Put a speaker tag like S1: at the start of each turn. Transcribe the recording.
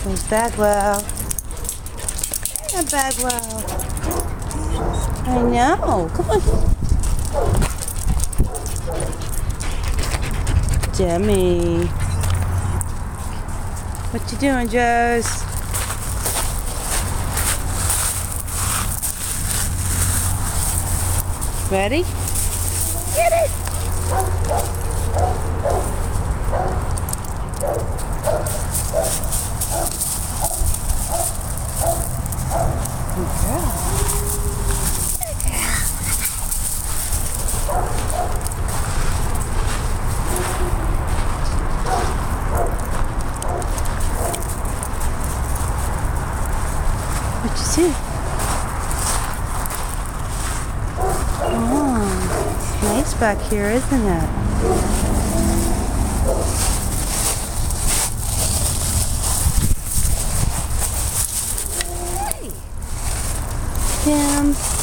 S1: There's Bagwell. Yeah, Bagwell. I know. Come on. Demi. What you doing, Joes? Ready? Get it! Good girl. What you see? Oh, it's nice back here, isn't it? Hey! Tim.